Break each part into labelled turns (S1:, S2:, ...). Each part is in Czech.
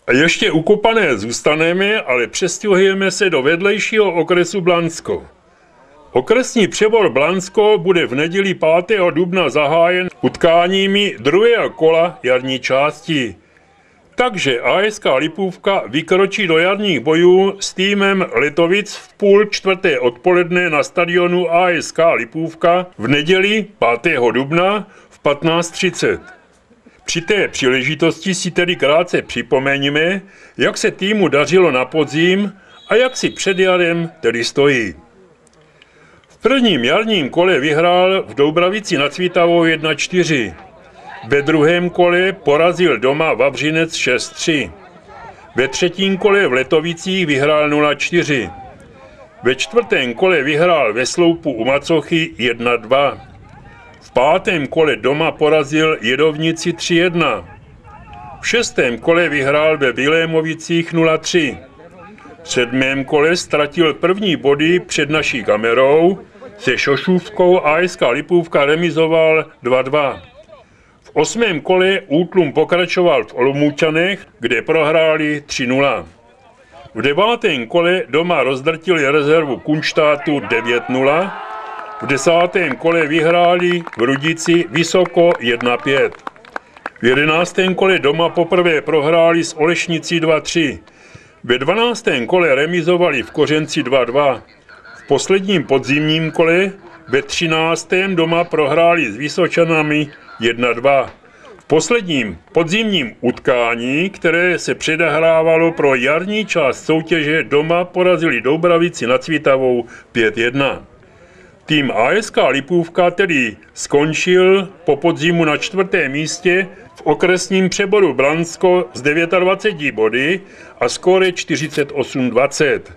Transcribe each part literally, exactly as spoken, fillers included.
S1: A ještě u Kopané zůstaneme, ale přestěhujeme se do vedlejšího okresu Blansko. Okresní přebor Blansko bude v neděli pátého dubna zahájen utkáními druhého kola jarní části. Takže A S K Lipůvka vykročí do jarních bojů s týmem Letovic v půl čtvrté odpoledne na stadionu A S K Lipůvka v neděli pátého dubna v patnáct třicet. Při té příležitosti si tedy krátce připomeňme, jak se týmu dařilo na podzim a jak si před jarem tedy stojí. V prvním jarním kole vyhrál v Doubravici nad Svitavou jedna čtyři. Ve druhém kole porazil doma Vavřinec šest tři. Ve třetím kole v Letovicích vyhrál nula čtyři. Ve čtvrtém kole vyhrál ve Sloupu u Macochy jedna dva. V pátém kole doma porazil Jedovnici tři jedna. V šestém kole vyhrál ve Vilémovicích nula tři. V sedmém kole ztratil první body před naší kamerou, se Šošůvkou A S K Lipůvka remizoval dva dva. V osmém kole útlum pokračoval v Olomoučanech, kde prohráli tři nula. V devátém kole doma rozdrtili rezervu Kunštátu devět nula. V desátém kole vyhráli v Rudici vysoko jedna pět. V jedenáctém kole doma poprvé prohráli s Olešnicí dva tři. Ve dvanáctém kole remizovali v Kořenci dva dva. V posledním podzimním kole ve třináctém doma prohráli s Vysočanami jedna dva. V posledním podzimním utkání, které se předehrávalo pro jarní část soutěže, doma porazili Doubravici nad Svitavou pět jedna. Tým A S K Lipůvka tedy skončil po podzimu na čtvrtém místě v okresním přeboru Blansko s dvaceti devíti body a skóre čtyřicet osm dvacet.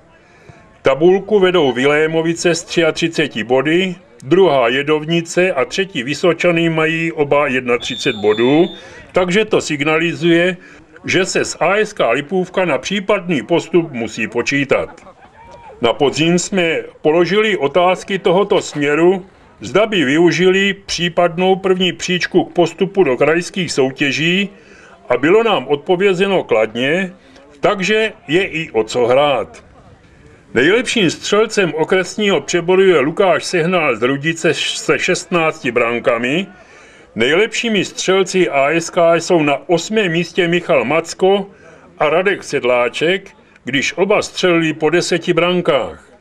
S1: Tabulku vedou Vilémovice s třiatřiceti body, druhá Jedovnice a třetí Vysočany mají oba třicet jedna bodů, takže to signalizuje, že se s A S K Lipůvka na případný postup musí počítat. Na podzim jsme položili otázky tohoto směru, zda by využili případnou první příčku k postupu do krajských soutěží a bylo nám odpovězeno kladně, takže je i o co hrát. Nejlepším střelcem okresního přeboru je Lukáš Sehnal z Rudice se šestnácti brankami. Nejlepšími střelci A S K jsou na osmém místě Michal Macko a Radek Sedláček, když oba střelili po deseti brankách.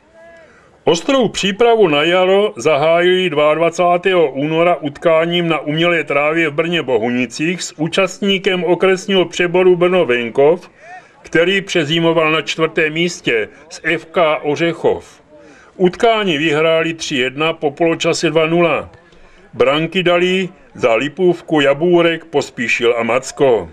S1: Ostrou přípravu na jaro zahájili dvacátého druhého února utkáním na umělé trávě v Brně Bohunicích s účastníkem okresního přeboru Brno Venkov, který přezimoval na čtvrtém místě z F K Ořechov. Utkání vyhráli tři jedna po poločase dva nula. Branky dali za Lipůvku Jabůrek, Pospíšil a Macko.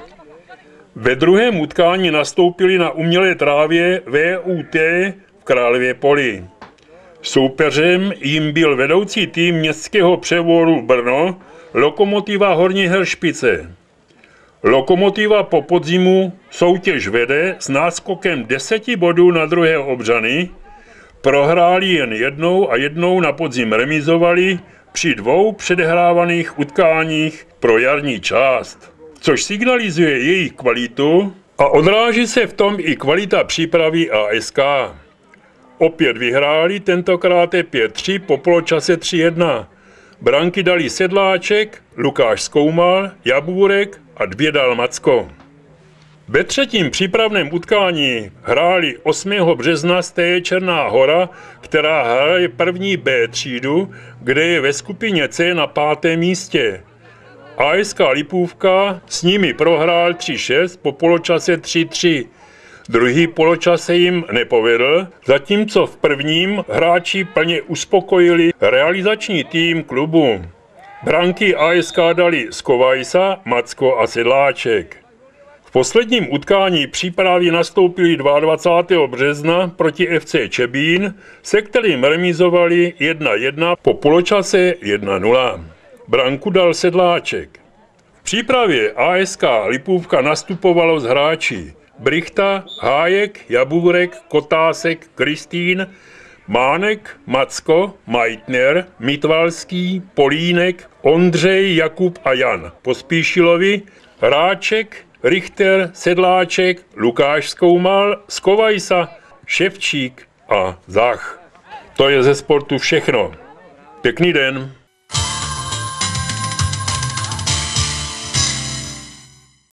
S1: Ve druhém utkání nastoupili na umělé trávě V U T v Králově Poli. Soupeřem jim byl vedoucí tým městského přeboru Brno, Lokomotiva Horní Hršpice. Lokomotiva po podzimu soutěž vede s náskokem deseti bodů na druhé Obřany, prohráli jen jednou a jednou na podzim remizovali při dvou předehrávaných utkáních pro jarní část, což signalizuje jejich kvalitu a odráží se v tom i kvalita přípravy A S K. Opět vyhráli tentokrát pět tři po poločase tři jedna. Branky dali Sedláček, Lukáš Zkoumal, Jabůrek a dvě dal Macko. Ve třetím přípravném utkání hráli osmého března Steje Černá Hora, která hraje první B třídu, kde je ve skupině C na pátém místě. A S K Lipůvka s nimi prohrál tři šest po poločase tři tři. Druhý poločas se jim nepovedl, zatímco v prvním hráči plně uspokojili realizační tým klubu. Branky A S K dali Skovajsa, Macko a Sedláček. V posledním utkání přípravy nastoupili dvacátého druhého března proti F C Čebín, se kterým remizovali jedna jedna po poločase jedna nula. Branku dal Sedláček. V přípravě A S K Lipůvka nastupovalo z hráči Brichta, Hájek, Jabůrek, Kotásek, Kristýn, Mánek, Macko, Meitner, Mitvalský, Polínek, Ondřej, Jakub a Jan. Po Spíšilovi Ráček, Richter, Sedláček, Lukáš Zkoumal, Skovajsa, Ševčík a Zach. To je ze sportu všechno. Pěkný den.